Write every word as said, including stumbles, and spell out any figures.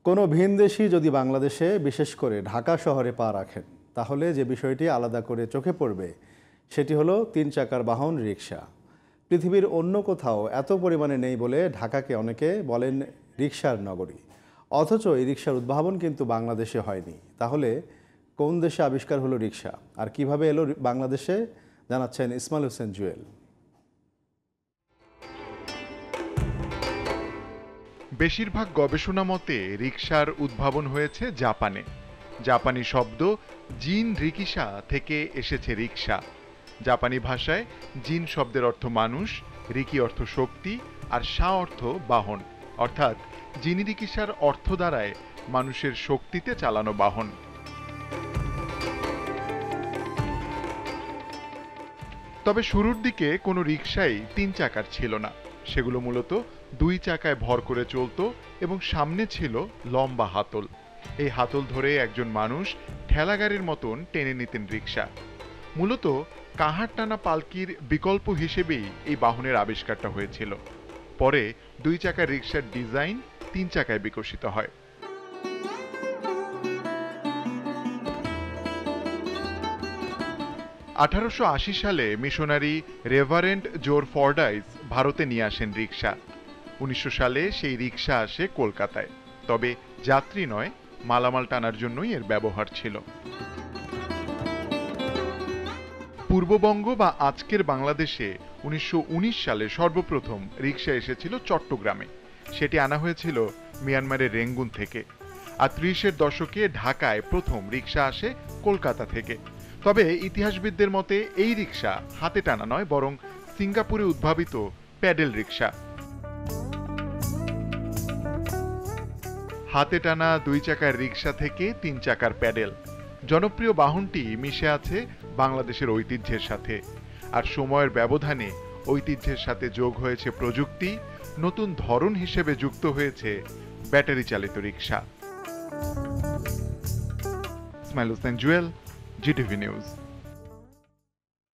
কোনো ভিনদেশী যদি বাংলাদেশে বিশেষ করে ঢাকা শহরে পা রাখেন তাহলে যে বিষয়টি আলাদা করে চোখে পড়বে সেটি হলো তিন চাকার বাহন রিকশা। পৃথিবীর অন্য কোথাও এত পরিমাণে নেই বলে ঢাকাকে অনেকে বলেন রিকশার নগরী। অথচ এই রিকশার উদ্ভাবন কিন্তু বাংলাদেশে হয়নি। তাহলে কোন দেশে আবিষ্কার হলো রিকশা আর কিভাবে এলো বাংলাদেশে, জানাচ্ছেন ইসমাইল হোসেন জুয়েল। বেশিরভাগ গবেষণা মতে রিকশার উদ্ভাবন হয়েছে জাপানে। জাপানি শব্দ জিন রিকিশা থেকে এসেছে রিকশা। জাপানি ভাষায় জিন শব্দের অর্থ মানুষ, রিকি অর্থ শক্তি আর শা অর্থ বাহন, অর্থাৎ জিনি রিকিশার অর্থ দ্বারায় মানুষের শক্তিতে চালানো বাহন। তবে শুরুর দিকে কোনো রিকশাই তিন চাকার ছিল না। সেগুলো মূলত দুই চাকায় ভর করে চলত এবং সামনে ছিল লম্বা হাতল। এই হাতল ধরে একজন মানুষ ঠেলাগাড়ির মতন টেনে নিতেন রিকশা। মূলত কাহার টানা পালকির বিকল্প হিসেবেই এই বাহনের আবিষ্কারটা হয়েছিল। পরে দুই চাকার রিকশার ডিজাইন তিন চাকায় বিকশিত হয়। আঠারোশো আশি সালে মিশনারি রেভারেন্ড জোর ফর্ডাইস ভারতে নিয়ে আসেন রিকশা। উনিশশো সালে সেই রিকশা আসে কলকাতায়। তবে যাত্রী নয়, মালামাল টানার জন্যই এর ব্যবহার ছিল। পূর্ববঙ্গ বা আজকের বাংলাদেশে উনিশশো উনিশ সালে সর্বপ্রথম রিকশা এসেছিল চট্টগ্রামে। সেটি আনা হয়েছিল মিয়ানমারের রেঙ্গুন থেকে। আর ত্রিশের দশকে ঢাকায় প্রথম রিকশা আসে কলকাতা থেকে। তবে ইতিহাসবিদদের মতে এই রিকশা হাতে টানা নয়, বরং সিঙ্গাপুরে উদ্ভাবিত প্যাডেল রিকশা। হাতে টানা দুই চাকার রিকশা থেকে তিন চাকার প্যাডেল। জনপ্রিয় বাহনটি মিশে আছে বাংলাদেশের ঐতিহ্যের সাথে। আর সময়ের ব্যবধানে ঐতিহ্যের সাথে যোগ হয়েছে প্রযুক্তি, নতুন ধরন হিসেবে যুক্ত হয়েছে ব্যাটারি চালিত রিকশা। Ismail Hossain Jewel, GTV news.